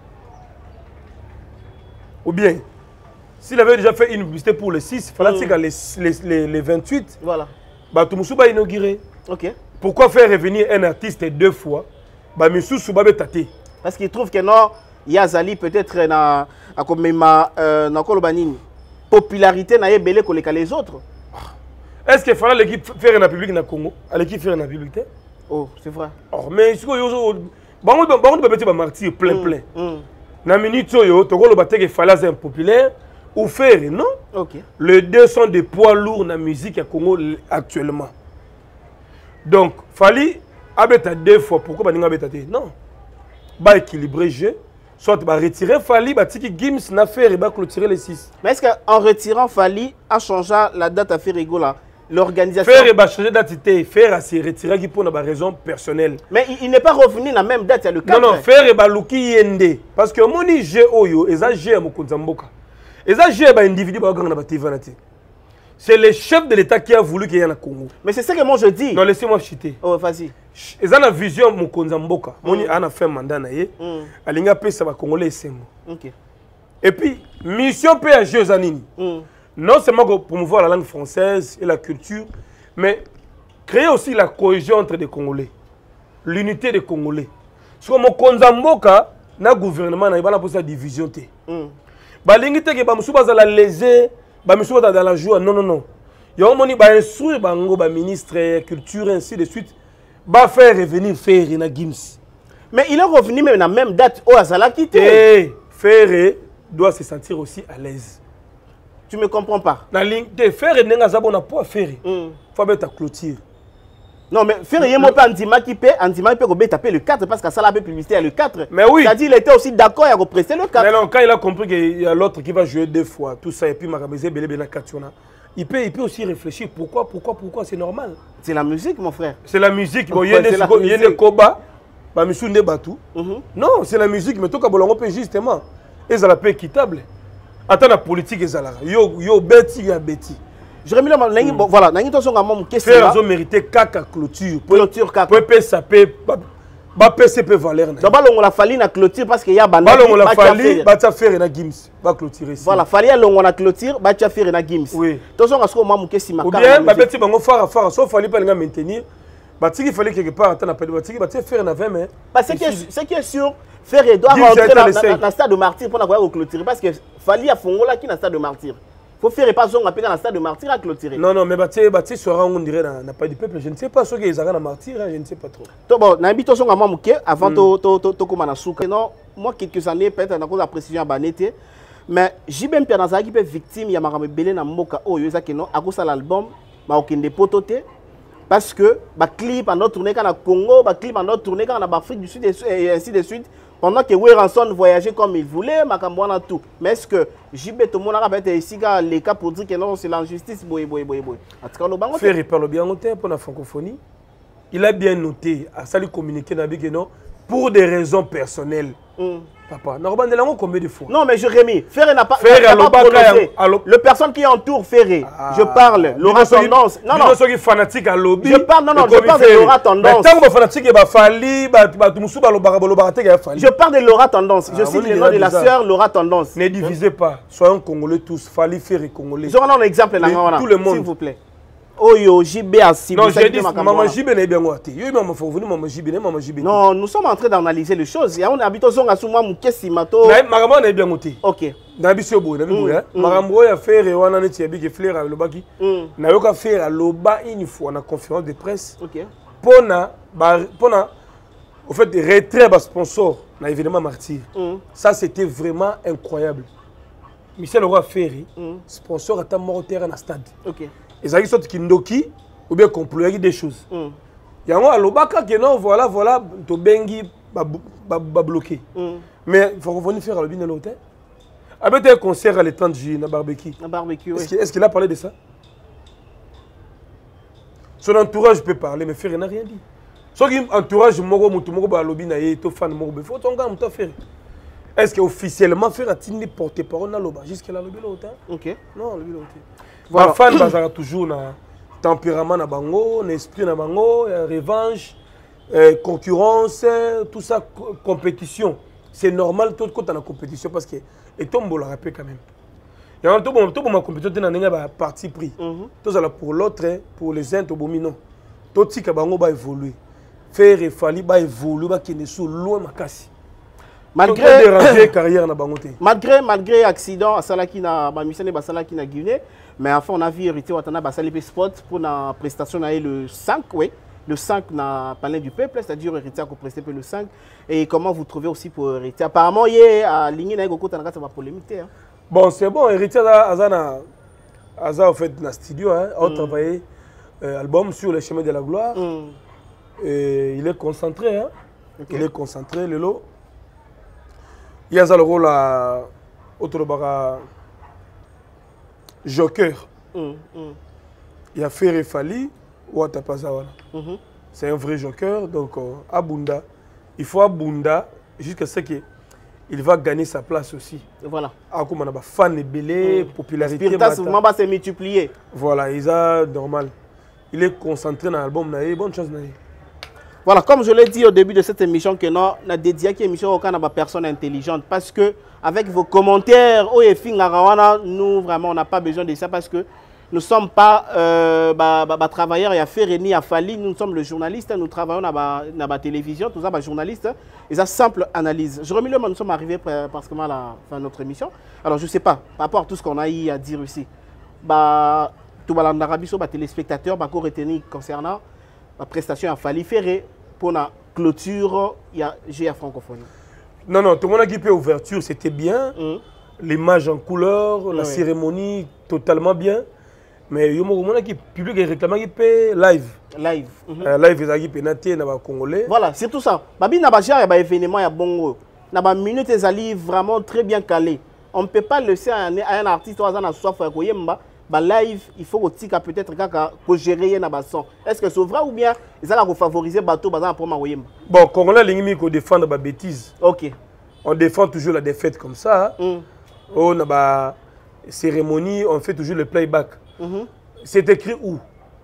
Speaker 1: Ou bien, s'il avait déjà fait une publicité pour le 6, il fallait que les 28,
Speaker 2: voilà.
Speaker 1: Batumoussou va inaugurer.
Speaker 2: Ok.
Speaker 1: Pourquoi faire revenir un artiste 2 fois? Bamissou Soubabe Tate.
Speaker 2: Parce qu'il trouve que non, Yazali peut-être na popularité na belé que les autres.
Speaker 1: Est-ce qu'il fallait l'équipe faire une public na Congo? À l'équipe faire une publicité?
Speaker 2: Oh, c'est vrai.
Speaker 1: Oh, mais si on peut martyr plein. Na minute yo, to ko lo bateke fallait être impopulaire ou faire non?
Speaker 2: Ok.
Speaker 1: Les deux sont des poids lourds dans la musique à Congo actuellement. Donc, Fally Abeta 2 fois. Pourquoi Baninga Abeta? Non. Ba équilibrer jeu. Soit ba retirer Fally, ba tiki Gims n'a fait et ba clôturer les 6.
Speaker 2: Mais est-ce qu'en retirant Fally, a changé la date à Ferrigo là? L'organisation.
Speaker 1: Faire et ba changer date, faire à se retirer qui pour une raison personnelle.
Speaker 2: Mais il n'est pas revenu la même date, il y a le 4.
Speaker 1: Non, faire et ba luki yende. Parce que moni jeu oyo, et ça jeu à Mokonzamboka. Et ça jeu ba individu ba gang na ba TV. C'est le chef de l'État qui a voulu qu'il y ait un Congo.
Speaker 2: Mais c'est ça que moi je dis.
Speaker 1: Non, laissez-moi chuter.
Speaker 2: Oh, vas-y.
Speaker 1: Et ça, la vision de Mokonzamboka. Moni a fait un mandat. Alinga pe ça va Congolais sengo.
Speaker 2: Ok.
Speaker 1: Et puis, mission PHG aux Anini. Non seulement pour promouvoir la langue française et la culture, mais créer aussi la cohésion entre les Congolais. L'unité des Congolais. Parce que Mokonzamboka, na gouvernement, na pas pour sa division. Balingi te ke ba musu bazala léger. Bah, monsieur, dans la joie, non. Il y a un moment où instruire le ministre de la Culture, ainsi de suite, va faire revenir Ferry na Gims.
Speaker 2: Mais il est revenu même à la même date où Azala quitté.
Speaker 1: Et Ferry doit se sentir aussi à l'aise.
Speaker 2: Tu ne me comprends pas.
Speaker 1: La ligne de Ferry n'a pas Ferry. Il faut mettre à clôture.
Speaker 2: Non, mais Ferry, il n'y a pas Andima qui peut taper le 4 parce que ça l'a publicité le 4.
Speaker 1: Mais oui.
Speaker 2: C'est-à-dire qu'il était aussi d'accord à represser le 4.
Speaker 1: Mais non, quand il a compris qu'il y a l'autre qui va jouer 2 fois, tout ça, et puis Marabézé, Bélé, Kationa, il peut aussi réfléchir. Pourquoi c'est normal.
Speaker 2: C'est la musique, mon frère.
Speaker 1: C'est la musique. Bon, il y a des Koba, Bamisou Nebatou. Non, c'est la musique, mais tout le monde peut justement. Et ça la paix équitable. Attends, la politique, yo, Betty, il y a Betty.
Speaker 2: Jérémy Lema, voilà, nous avons une question.
Speaker 1: Faire mériter caca clôture.
Speaker 2: Clôture caca.
Speaker 1: Pour PSAP, PCP valeur.
Speaker 2: D'abord, on a fallu la clôture parce qu'il y a
Speaker 1: banane. On a fallu, faire na Gims, va clôturer.
Speaker 2: Voilà, fallu on a clôture, faire na Gims.
Speaker 1: Oui.
Speaker 2: Donc on a ce moment qui
Speaker 1: ou bien, petit bango faire, sauf fallu pas maintenir. Il fallait quelque part attendre après le faire na 20 mai.
Speaker 2: Parce que ce qui est sûr, faire doit rentrer dans le stade de martyr pour avoir clôturer parce que fallu à Fongola qui est dans le stade de martyr. Faut faire pas son appel dans le stade de martyr à clôturer.
Speaker 1: Non, mais Bati sera on dirait n'a pas du peuple. Je ne sais pas ce qu'ils ont dans martyr, je ne sais pas trop.
Speaker 2: Donc bon, n'habite son à Mamouké avant to comme na souka. Non, moi quelques années peut-être dans la précision à Banete, mais JBM Pierre Nazari qui peut victime ya makambe belé na mboka oyo ezaki non à cause de l'album ba okende pototé parce que ba clip en tourné quand na Congo, ba clip en tourné quand na Afrique du Sud et ainsi de suite. Pendant que Weranson voyageait comme il voulait, Makambouana tout. Mais est-ce que JB tout le monde a été ici les cas pour dire que non, c'est l'injustice, boy. En tout cas, le banc.
Speaker 1: Ferry parle bien noté pour la francophonie. Il a bien noté, à ça lui communiquer avec non pour des raisons personnelles. Papa, normalement, combien de fois?
Speaker 2: Non, mais Jérémy, Ferry n'a pas prononcé. Le personne qui entoure Ferry, je parle, Laura Tendance.
Speaker 1: Non, ceux qui fanatique à lobby.
Speaker 2: Je parle, je parle de Laura Tendance.
Speaker 1: Tant que fanatique, il va falloir,
Speaker 2: je parle de Laura Tendance. Je cite le nom de la sœur Laura Tendance.
Speaker 1: Ne divisez pas, soyons congolais tous, Fally Ferry congolais.
Speaker 2: Je donne un exemple,
Speaker 1: tout le monde.
Speaker 2: S'il vous plaît. Oyo JB a ciblé.
Speaker 1: Non, j'ai dit maman JB n'est bien ouaté. Yo maman faut venir maman JB.
Speaker 2: Non, nous sommes en train d'analyser les choses. Il y a on habite au son asuma mukesi mato.
Speaker 1: Maman n'est bien ouaté.
Speaker 2: OK.
Speaker 1: Na biso boy, na biso maman ya faire wana neti ya biki fleur lobaki. Na yoka faire loba une fois na conférence de presse.
Speaker 2: OK.
Speaker 1: Pona au fait retrait ba sponsor dans l'événement Martyr. Ça, c'était vraiment incroyable. Michel Leroy Ferry, sponsor à ta mort terrain à stade. Et ça, ils sont Kindoki, ou bien qu'on peut des choses. Il y a un lobaka qui non, voilà, to bengi ba bloqué. Mais il faut revenir faire à l'obin de l'hôtel. Avec un concert à le 30 juillet, à barbecue. Est-ce qu'il a parlé de ça? Son entourage peut parler, mais Ferry n'a rien dit. Son entourage, est-ce qu'officiellement Ferry a-t-il porté parole dans l'Oba? Jusqu'à la lobby l'hôtel? Ok. Non, lobby l'hôtel. Voilà. Fan bazara toujours na tempérament na bango, na esprit na bango, revanche, concurrence, tout ça, compétition. C'est normal tout quand on a la compétition parce que et tombe la rappelle quand même. Il y a un tout ma compétition dans un parti pris. Tout ça pour l'autre, pour les uns au non. Tout ce qui va évoluer. Faire et fali va évoluer, va qui ne soit loin ma casse. Malgré carrière na bangote. Malgré accident à Salaki na ba mission ba Salaki na Guinée, mais enfin on a vu hérité watana ba Salipé Sport pour la prestation na le 5 oui. Le 5 na palais du peuple, c'est-à-dire hérité à prester le 5 et comment vous trouvez aussi pour hérité. Apparemment il est aligné na goko tanaka ça va polémique hein. Bon, c'est bon, hérité Azana Aza au fait dans studio hein, on travaillé album sur le chemin de la gloire. Et il est concentré hein. Il est concentré le lot. Il y a le rôle à Otolobara Joker. Il y a Ferry Fali ou Atapazawana. C'est un vrai joker. Donc, à Bunda, il faut à Bunda jusqu'à ce qu'il va gagner sa place aussi. Voilà. À comme on a fan et belé, popularité. Le va se multiplier. Voilà, il est normal. Il est concentré dans l'album. Bonne chose. Voilà, comme je l'ai dit au début de cette émission, que non, on a dédié une émission aux personnes intelligentes parce que avec vos commentaires, nous vraiment on n'a pas besoin de ça parce que nous ne sommes pas travailleurs, il y a Ferreni, il y a Fali, nous sommes les journalistes, nous travaillons dans la télévision, tout ça, les journalistes, ils ont simple analyse. Je remets le moment, nous sommes arrivés parce que à la fin de notre émission. Alors je ne sais pas, par rapport à tout ce qu'on a eu à dire ici, tout le monde, les téléspectateurs, va retenir concernant la prestation à Fali Ferré pour la clôture, il y a GA francophonie. Non, tout le monde a équipé ouverture, c'était bien. L'image en couleur, la cérémonie, totalement bien. Mais il y a un public qui réclame live. Live, ils ont équipé dans Congolais. Voilà, c'est tout ça. Il y a un événement, il y a bon. Il y a minute, ils vraiment très bien calé. On ne peut pas laisser un artiste à la soif live, il faut peut-être gérer les son. Est-ce que c'est vrai ou bien ils ont favoriser bateau pour m'envoyer? Bon, Congolais, ils défendent la bêtise. Ok. On défend toujours la défaite comme ça. On a cérémonie, on fait toujours le playback. C'est écrit où?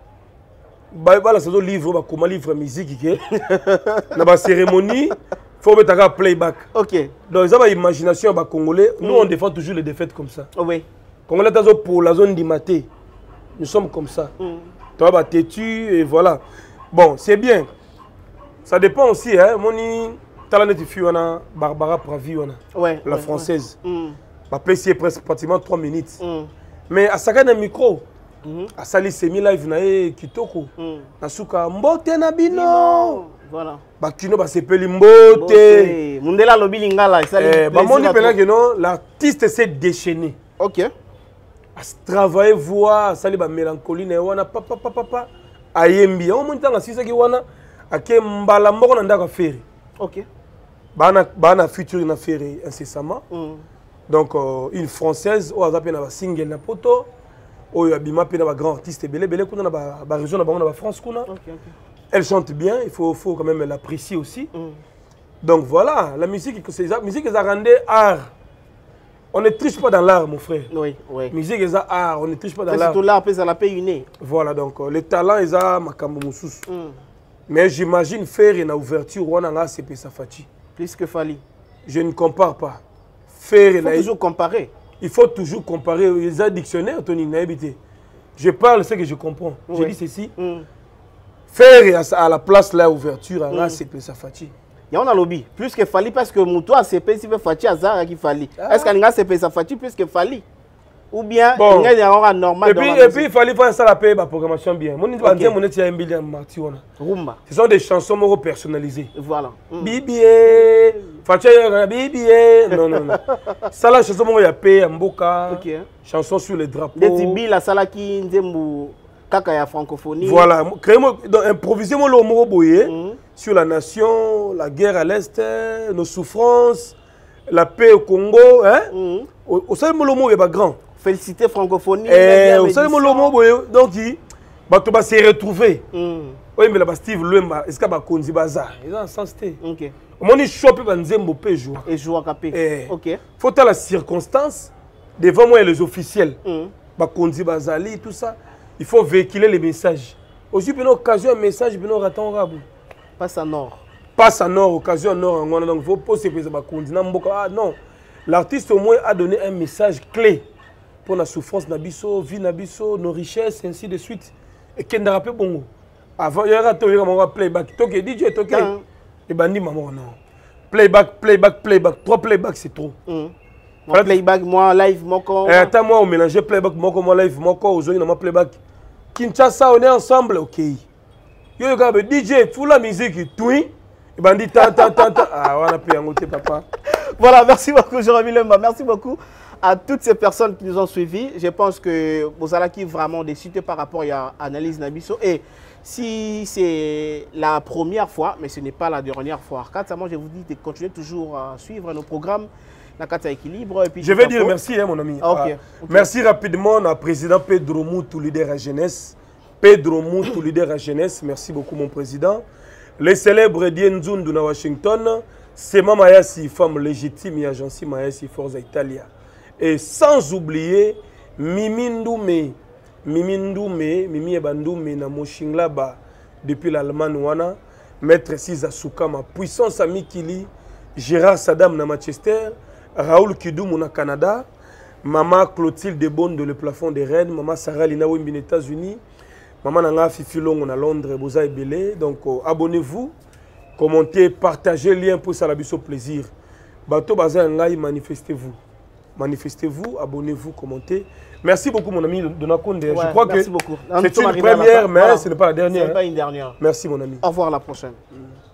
Speaker 1: Voilà, c'est un livre, comment livre musique. Dans la cérémonie, il faut mettre un playback. Ok. Donc, ils ont une imagination congolais. Nous, on défend toujours les défaites comme ça. Oui. Congolais, pour la zone d'Imaté, nous sommes comme ça. Tu vas têtu et voilà. Bon, c'est bien. Ça dépend aussi, hein. Mon talent de fille, on a Barbara Pravi, la française. C'est presque pratiquement 3 minutes. Mais à ça, un micro. À Sali Semi Live, na Kitoko. Nasuka Mbote Nabino. Voilà. Bakino ba sepeli Mbote. Mundela lobi lingala. L'artiste s'est déchaîné. Ok. À travailler, voir, ça les mélancolie, wana papa, ayembi. On monte dans la six qui wana, à qui mbalambo on a faire. Ok. Bana futur na faire incessamment. Donc une française, au hasard na single na poto, au yabima pe na grand artiste belé kuna na ba région na ba France kuna. Elle chante bien, il faut quand même l'apprécier aussi. Donc voilà, la musique ils a rendu art. On ne triche pas dans l'art, mon frère. Oui, oui. Musique, c'est art, on ne triche pas dans l'art. C'est tout l'art, ça la paye une. Voilà, donc le talent, c'est Makambo Moussous. Mais j'imagine faire une ouverture, on a CP Safati. Plus que Fali. Je ne compare pas. Il faut toujours comparer. Il faut toujours comparer. Les dictionnaires, Tony, n'habité. Je parle ce que je comprends. Oui. Je dis ceci. Faire à la place là, ouverture, on a CP Safati. Il y a un lobby. Plus que Fali, parce que Moutou a CP, si Fati Azar qui Fali. Est-ce qu'il y a CP Safati plus que Fali?
Speaker 2: Ou bien,
Speaker 1: bon.
Speaker 2: Il y a un normal.
Speaker 1: Et puis, il fallait faire ça la paix, la programmation bien. Mon idée, mon idée, un billet
Speaker 2: Rumba.
Speaker 1: Ce sont des chansons more personnalisées.
Speaker 2: Voilà.
Speaker 1: Bibi, Bibi, non, non, non. Ça, la chanson, il y a paix, Mboka, chanson sur les drapeaux.
Speaker 2: Des Tibi, la salle qui Kaka ya francophonie.
Speaker 1: Voilà, improvisez-moi le mot boyé sur la nation, la guerre à l'Est, nos souffrances, la paix au Congo. Au sein de le mot, il est grand.
Speaker 2: Féliciter francophonie.
Speaker 1: Au sein de le mot boyé, donc il va se retrouver. Oui, mais là, Steve Lemba, est-ce qu'il y a un konzi bazar? Ils ont un sens. Ok. Au moment où il chope, il va nous jouer.
Speaker 2: Et jouer à capé. Ok.
Speaker 1: Faut à la circonstance, devant moi, les officiels. Konzi bazali, tout ça. Il faut véhiculer les messages. Aussi, pour une occasion, un message, pour nous attendre.
Speaker 2: Passe à nord.
Speaker 1: Passe à nord, occasion nord. Donc, il faut poser pour konzi. Non. L'artiste, au moins, a donné un message clé pour la souffrance, nabiso, vie, nabiso, nos richesses, ainsi de suite. Et qu'il y a un peu bon. Avant, il y a un playback. Toké, DJ, toké. Et bandi, maman, non. Playback, playback, playback. 3 playbacks, c'est trop.
Speaker 2: Mon playback, moi, live, moko.
Speaker 1: Attends, moi, on mélange playback, moko, moi, live, moko, aujourd'hui, on a playback. Kinshasa, on est ensemble, ok. Yo, DJ, fous la musique, tout. Et bandi, ah, on a payé un côté, papa.
Speaker 2: Voilà, merci beaucoup, Jérémy Lemba. Merci beaucoup à toutes ces personnes qui nous ont suivis. Je pense que vous allez vraiment décider par rapport à l'analyse Nabiso. Et si c'est la première fois, mais ce n'est pas la dernière fois, moi je vous dis de continuer toujours à suivre nos programmes. La carte à équilibre. Et puis
Speaker 1: je vais dire merci, mon ami.
Speaker 2: Okay.
Speaker 1: Merci rapidement au président Pedro Moutou, leader à jeunesse. Pedro Moutou, leader à jeunesse. Merci beaucoup, mon président. Les célèbres Dienzundu na Washington. C'est Mamayasi, femme légitime, et agence Mayasi Forza Italia. Et sans oublier Mimi Ndoumé, Mimi Ebandoume na Moshinglaba depuis l'Allemagne wana, Maître Siza Soukama, puissance à Mikili, Gérard Saddam na Manchester, Raoul Kidoum na Canada, Maman Clotilde Bonde de Le Plafond des Rennes, Maman Sarah Lina Wimbi aux États-Unis, Maman Nanga Fifi Long na Londres, Boza et Belé. Donc abonnez-vous, commentez, partagez le lien pour ça la biso plaisir. Bato Baza Ngai, manifestez-vous. Manifestez-vous, abonnez-vous, commentez. Merci beaucoup, mon ami Donakonde. Je crois que c'est une première, mais ce n'est pas la dernière.
Speaker 2: Ce n'est pas une dernière.
Speaker 1: Merci, mon ami.
Speaker 2: Au revoir la prochaine.